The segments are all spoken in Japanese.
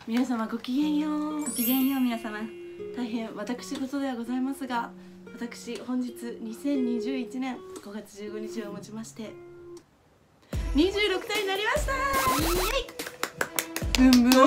皆様ごきげんよう。 ごきげんよう皆様。 大変私事ではございますが、私本日2021年5月15日をもちまして26歳になりました。ブンブンと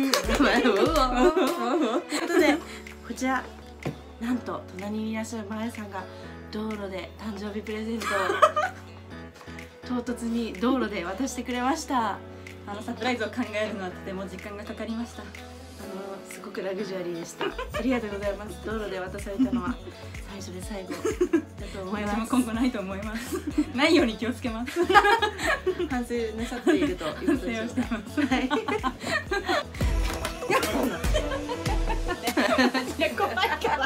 いうことで、こちらなんと隣にいらっしゃるマヤさんが道路で誕生日プレゼントを唐突に道路で渡してくれました。 サプライズを考えるのはとても時間がかかりました。 すごくラグジュアリーでした。ありがとうございます。道路で渡されたのは最初で最後だと思います。 私も今後ないと思います。ないように気をつけます。 反省なさっているということでしょうか。はい。 怖いから。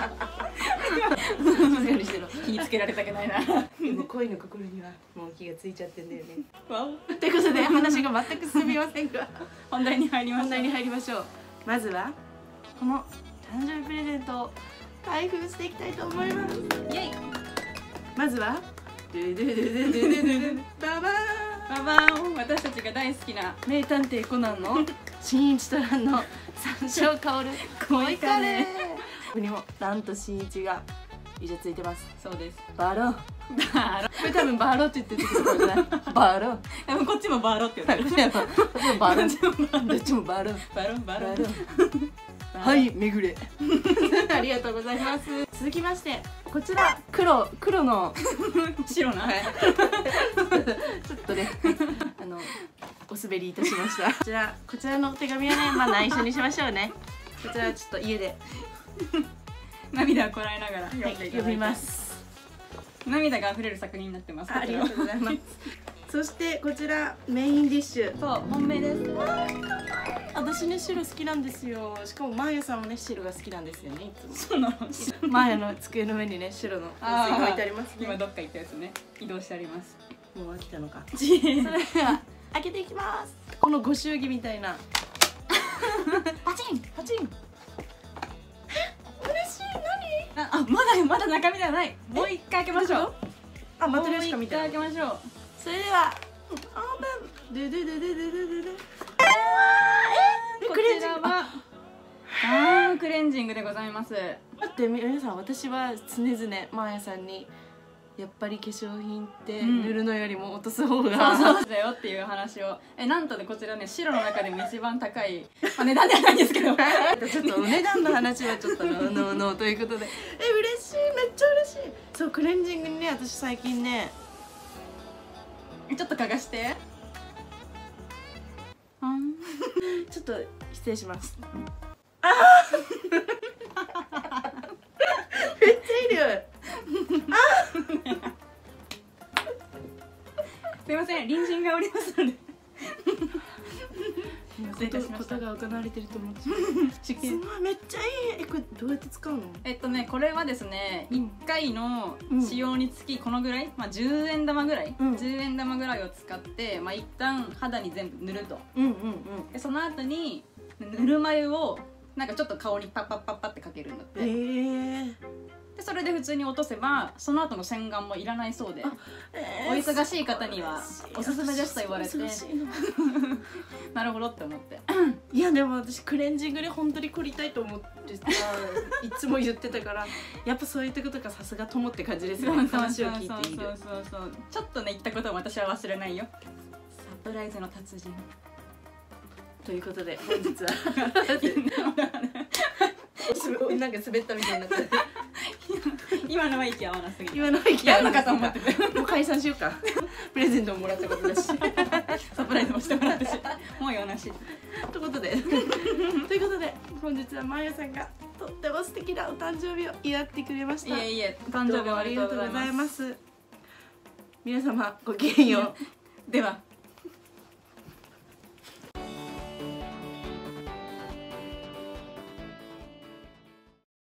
気つけられたくないな。 でも恋の心にはもう気がついちゃってんだよね。 わお。 ということで話が全く進みませんが、 本題に入りましょう。 まずはこの誕生日プレゼントを開封していきたいと思います。イエイ。まずはドゥドゥドゥドゥドゥドゥドゥババーンババーン。私たちが大好きな名探偵コナンの新一と蘭の山椒香る恋カレー。ここにも蘭と新一がイチャついてます。 そうです。 バロー。これ多分バローって言ってるところじゃない。バロー。 でもこっちもバロって言ってる。 バロー。どっちもバロー。 バロ。 はい、めぐれ。ありがとうございます。続きまして、こちら黒の白な。 ちょっとね、お滑りいたしました。こちらのお手紙はね、まあ内緒にしましょうね。こちらはちょっと家で涙をこらえながら読んでいただいて、 読みます。 涙が溢れる作品になってます。 ありがとうございます。そしてこちらメインディッシュ。 そう、本命です。 私ね、白好きなんですよ。しかもマーヤさんもね、白が好きなんですよね。いつもそうなの。 マーヤの机の上にね、白の香水が置いてありますね。 今どっか行ったやつね、移動してあります。 もう飽きたのか。それでは開けていきます。このご祝儀みたいなパチンパチン。嬉しい。 何？まだ中身ではない。もう一回開けましょう。 あ、マトリョーシカみたいな。 もう一回開けましょう。 それではオープン。ドゥドゥドゥドゥドゥドゥドゥ。 こちらはクレンジングでございます。 待って、皆さん、私は常々マーヤさんにやっぱり化粧品って塗るのよりも落とす方が、 そうだよっていう話をなんとでこちらね、白の中でも一番高い値段ではないんですけどちょっとお値段の話はちょっとノーということで、嬉しい。めっちゃ嬉しい。そう、クレンジングにね、私最近ね、 ちょっと嗅がしてちょっと失礼します。めっちゃいい匂い。 すいません、隣人がおりますのでことが行われてると思ってすごい、めっちゃいい。これどうやって使うの？ これはですね、1回の使用につきこのぐらい、まあ10円玉ぐらい、10円玉ぐらいを使って、まあ一旦肌に全部塗ると。でその後にぬるま湯をなんかちょっと香りパッパッパッパってかけるんだって。でそれで普通に落とせば、その後の洗顔もいらないそうで、お忙しい方にはおすすめですと言われて、なるほどって思って。 いやでも私クレンジングで本当に凝りたいと思ってさ、いつも言ってたから、やっぱそういうとことかさすが友って感じですね。話を聞いている。 そうちょっとね、言ったことを私は忘れないよ。サプライズの達人ということで、本日はなんか滑ったみたいになって、 今のは息合わなすぎて、 今のは息合わなかと思ってて、 もう解散しようか。プレゼントももらったことだしサプライズもしてもらったし、もうよなしということで本日はマーヤさんがとっても素敵なお誕生日を祝ってくれました。 いえ、誕生日おめでとうございます。 皆様ごきげんよう。 では。